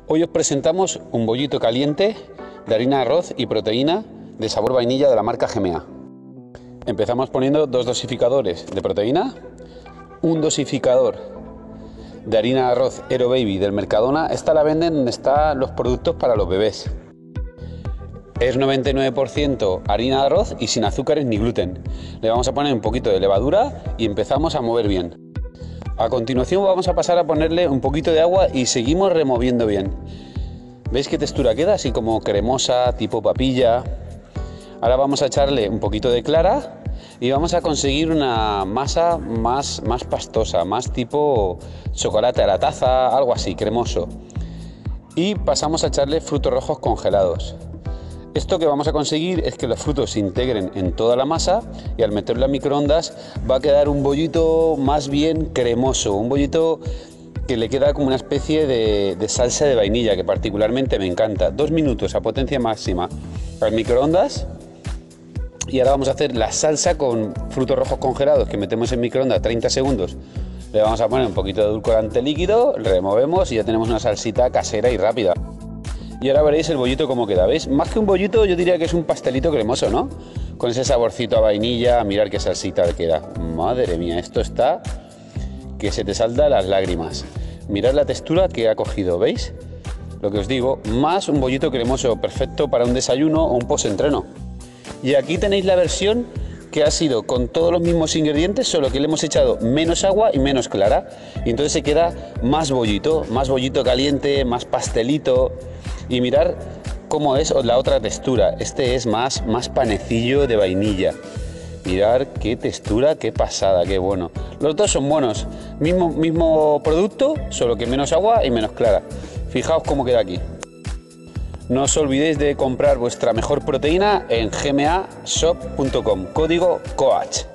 Hoy os presentamos un bollito caliente de harina de arroz y proteína de sabor vainilla de la marca GMA. Empezamos poniendo 2 dosificadores de proteína, un dosificador de harina de arroz Hero Baby del Mercadona. Esta la venden donde están los productos para los bebés. Es 99% harina de arroz y sin azúcares ni gluten. Le vamos a poner un poquito de levadura y empezamos a mover bien. A continuación vamos a pasar a ponerle un poquito de agua y seguimos removiendo bien. ¿Veis qué textura queda? Así como cremosa, tipo papilla. Ahora vamos a echarle un poquito de clara y vamos a conseguir una masa más pastosa, más tipo chocolate a la taza, algo así, cremoso. Y pasamos a echarle frutos rojos congelados. Esto que vamos a conseguir es que los frutos se integren en toda la masa y al meterlo en microondas va a quedar un bollito más bien cremoso, un bollito que le queda como una especie de salsa de vainilla que particularmente me encanta. 2 minutos a potencia máxima al microondas y ahora vamos a hacer la salsa con frutos rojos congelados que metemos en microondas 30 segundos. Le vamos a poner un poquito de edulcorante líquido, removemos y ya tenemos una salsita casera y rápida. Y ahora veréis el bollito cómo queda, ¿veis? Más que un bollito yo diría que es un pastelito cremoso, ¿no? Con ese saborcito a vainilla, mirad qué salsita queda. Madre mía, esto está que se te saltan las lágrimas. Mirad la textura que ha cogido, ¿veis? Lo que os digo, más un bollito cremoso, perfecto para un desayuno o un post-entreno. Y aquí tenéis la versión que ha sido con todos los mismos ingredientes, solo que le hemos echado menos agua y menos clara. Y entonces se queda más bollito caliente, más pastelito. Y mirar cómo es la otra textura. Este es más panecillo de vainilla. Mirar qué textura, qué pasada, qué bueno. Los dos son buenos. Mismo producto, solo que menos agua y menos clara. Fijaos cómo queda aquí. No os olvidéis de comprar vuestra mejor proteína en gmashop.com. Código COACH.